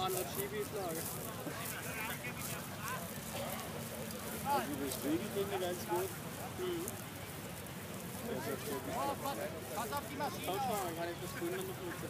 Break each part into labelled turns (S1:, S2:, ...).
S1: mal noch Schiebeislager.
S2: Also das Flügelding ganz gut.
S1: Pass auf die Maschine! Schau mal, kann ich das Grün noch nutzen.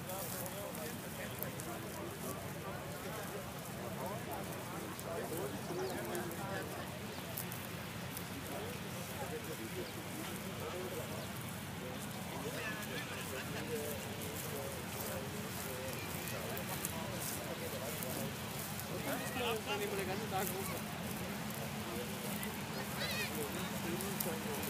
S1: Dann nehmen wir den ganzen Tag rum.